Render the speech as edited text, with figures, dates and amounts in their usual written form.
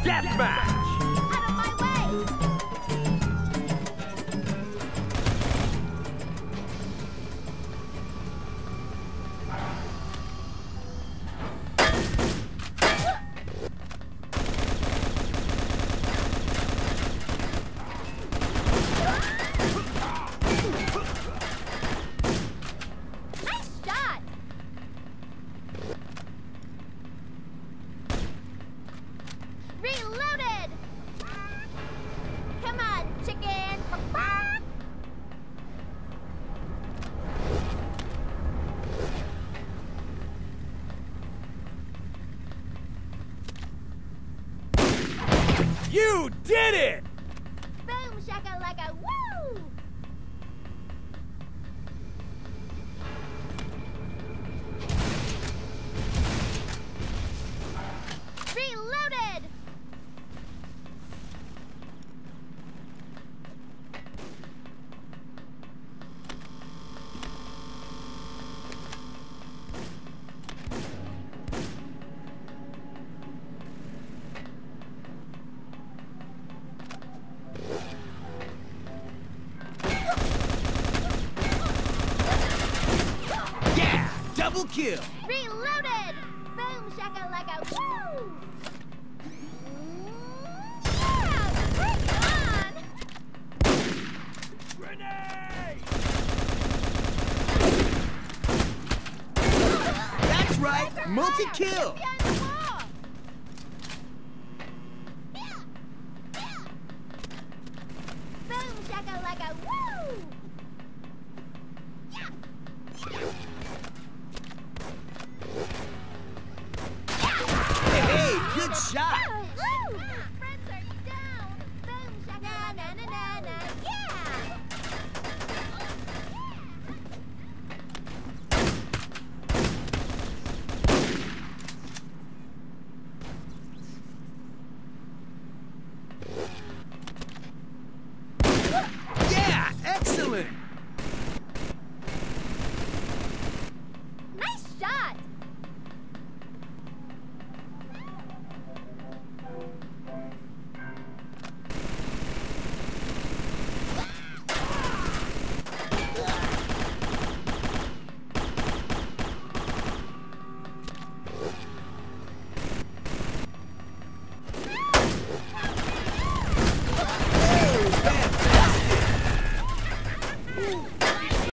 deathmatch! Out of my way! Nice shot! Reloaded! Come on, chicken! You did it! Boom, Shaka Laka, woo! Reloaded! Yeah! Double kill! Reloaded! Boom, Shaka Laka, woo! Yeah, bring on! Grenade! That's right, multi-kill. Behind the wall! Boom, Shaka Laka, woo!